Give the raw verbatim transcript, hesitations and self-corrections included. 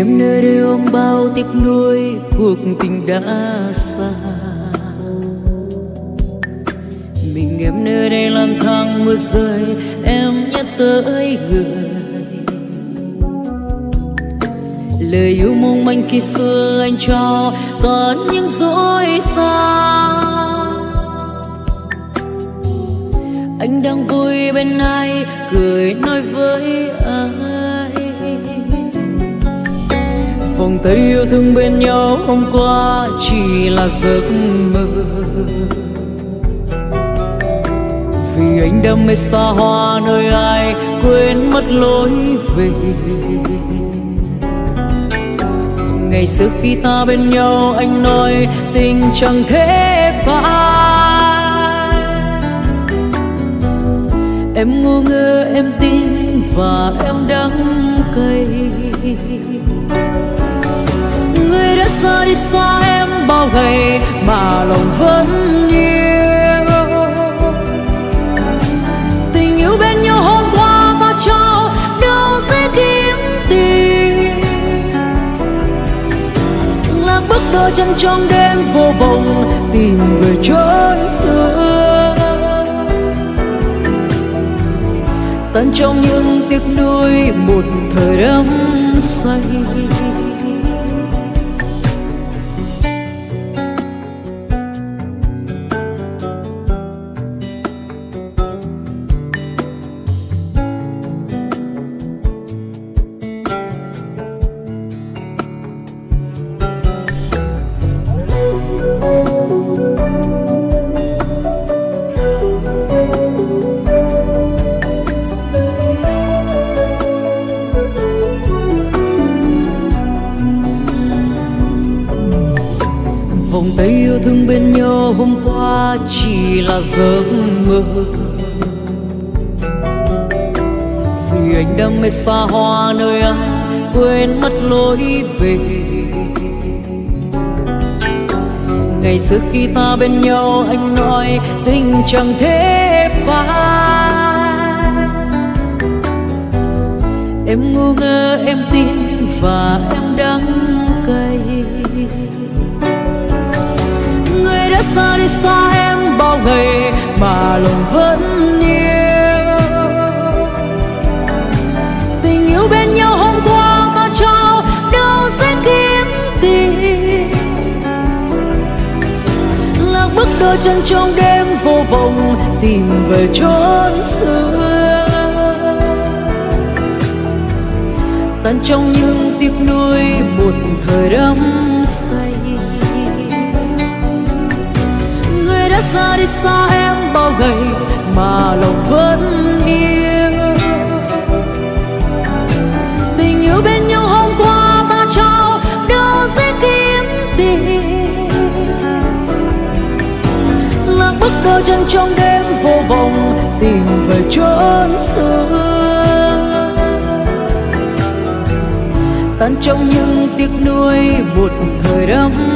em nơi đây ôm bao tiếc nuối cuộc tình đã xa. Mình em nơi đây lang thang mưa rơi, em nhớ tới người. Lời yêu mong manh khi xưa anh cho toàn những dối gian. Anh đang vui bên ai, cười nói với ai. Vòng tay yêu thương bên nhau hôm qua chỉ là giấc mơ. Vì anh đam mê xa hoa nơi ai, quên mất lối về. Ngày xưa khi ta bên nhau anh nói tình chẳng thể phai. Em ngu ngơ em tin và em đắng cay. Người đã xa đi xa em bao ngày mà lòng vẫn yêu. Tình yêu bên nhau hôm qua ta trao đâu dễ kiếm tìm. Lạc bước đôi chân trong đêm vô vọng tìm về chốn xưa. Tận trong những tiếc nuối một thời đắm say. Vòng tay yêu thương bên nhau hôm qua chỉ là giấc mơ. Vì anh đam mê xa hoa nơi ai, quên mất lối về. Ngày xưa khi ta bên nhau anh nói tình chẳng thể phai. Em ngu ngơ em tin và em đắng cay. Người đã xa đi xa em bao ngày mà lòng vẫn yêu. Tình yêu bên nhau hôm qua ta trao đâu sẽ kiếm tìm. Lạc bước đôi chân trong đêm vô vọng tìm về chốn xưa. Tận trong những tiếc nuối một thời đắm say. Người đã xa đi xa em bao ngày mà lòng vẫn yêu. Tình yêu bên nhau hôm qua ta trao đâu dễ kiếm tìm. Lạc bước đôi chân trong đêm vô vọng tìm về chốn xưa. Tan trong những tiếc nuối một thời đắm